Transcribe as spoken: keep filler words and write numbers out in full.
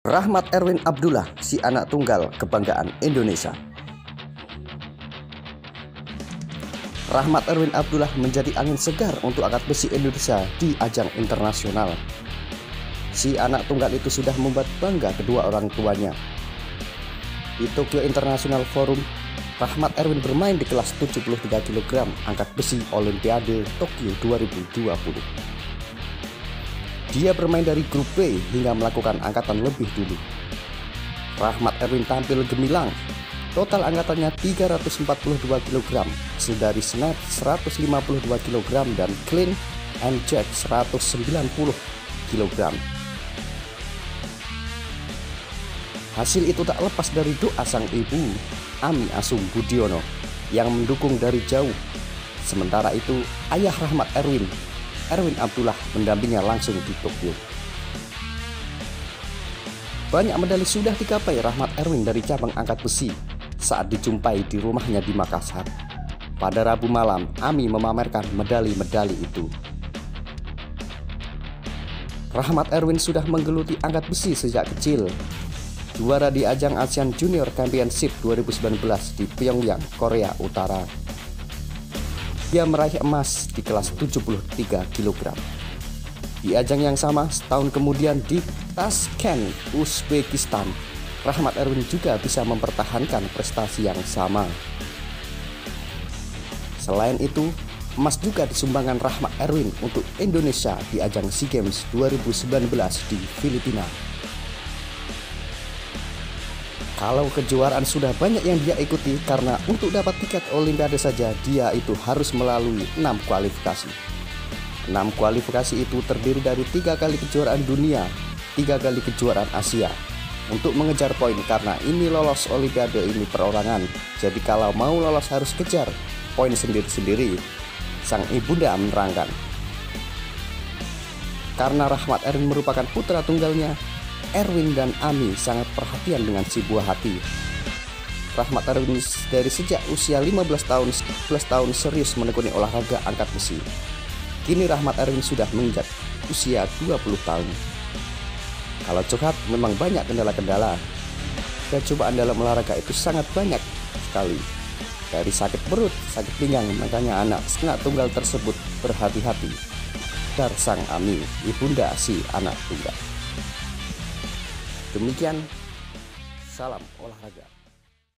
Rahmat Erwin Abdullah, si anak tunggal kebanggaan Indonesia. Rahmat Erwin Abdullah menjadi angin segar untuk angkat besi Indonesia di ajang internasional. Si anak tunggal itu sudah membuat bangga kedua orang tuanya. Di Tokyo International Forum, Rahmat Erwin bermain di kelas tujuh puluh tiga kilogram angkat besi Olimpiade Tokyo dua ribu dua puluh. Dia bermain dari grup B hingga melakukan angkatan lebih dulu. Rahmat Erwin tampil gemilang. Total angkatannya tiga ratus empat puluh dua kilogram, hasil dari snatch seratus lima puluh dua kilogram dan clean and jerk seratus sembilan puluh kilogram. Hasil itu tak lepas dari doa sang ibu, Ami Asung Budiono, yang mendukung dari jauh. Sementara itu, ayah Rahmat Erwin, Erwin Abdullah, mendampinginya langsung di Tokyo. Banyak medali sudah digapai Rahmat Erwin dari cabang angkat besi saat dijumpai di rumahnya di Makassar. Pada Rabu malam, Ami memamerkan medali-medali itu. Rahmat Erwin sudah menggeluti angkat besi sejak kecil. Juara di ajang Asian Junior Championship dua ribu sembilan belas di Pyongyang, Korea Utara. Dia meraih emas di kelas tujuh puluh tiga kilogram. Di ajang yang sama, setahun kemudian di Tashkent, Uzbekistan, Rahmat Erwin juga bisa mempertahankan prestasi yang sama. Selain itu, emas juga disumbangkan Rahmat Erwin untuk Indonesia di ajang SEA Games dua ribu sembilan belas di Filipina. Kalau kejuaraan sudah banyak yang dia ikuti, karena untuk dapat tiket Olimpiade saja dia itu harus melalui enam kualifikasi. enam kualifikasi itu terdiri dari tiga kali kejuaraan dunia, tiga kali kejuaraan Asia. Untuk mengejar poin, karena ini lolos Olimpiade ini perorangan, jadi kalau mau lolos harus kejar poin sendiri-sendiri, sang ibunda menerangkan. Karena Rahmat Erwin merupakan putra tunggalnya, Erwin dan Ami sangat perhatian dengan si buah hati. Rahmat Erwin dari sejak usia lima belas tahun, sebelas tahun serius menekuni olahraga angkat besi. Kini Rahmat Erwin sudah menginjak usia dua puluh tahun. Kalau curhat, memang banyak kendala-kendala. Kecobaan dalam olahraga itu sangat banyak sekali. Dari sakit perut, sakit pinggang, makanya anak anak tunggal tersebut berhati-hati. Dar sang Ami, ibunda si anak tunggal. Demikian, salam olahraga.